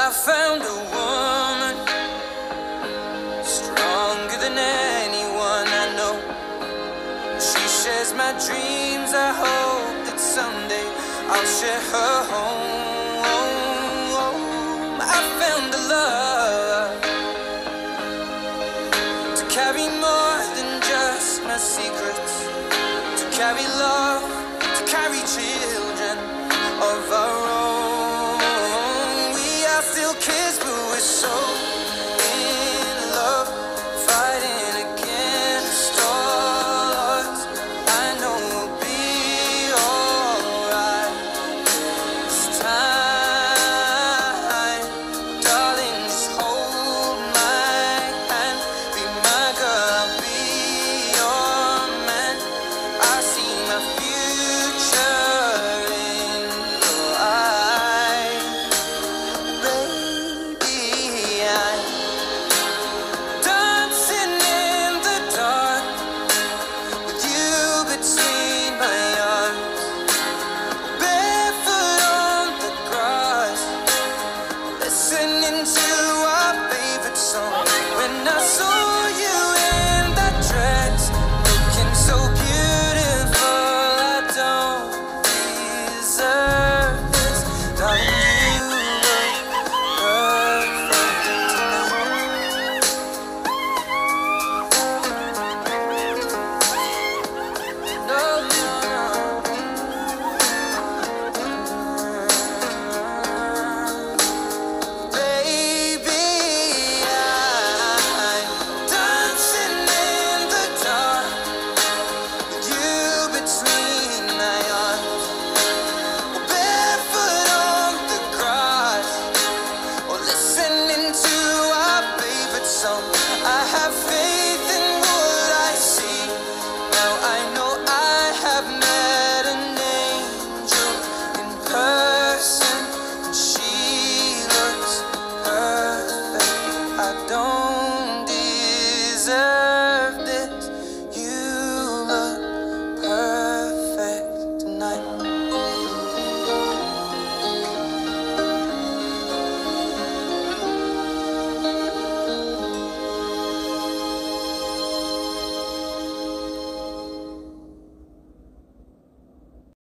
I found a woman stronger than anyone I know. She shares my dreams. I hope that someday I'll share her home. I found a love to carry more than just my secrets, to carry love, to carry children of our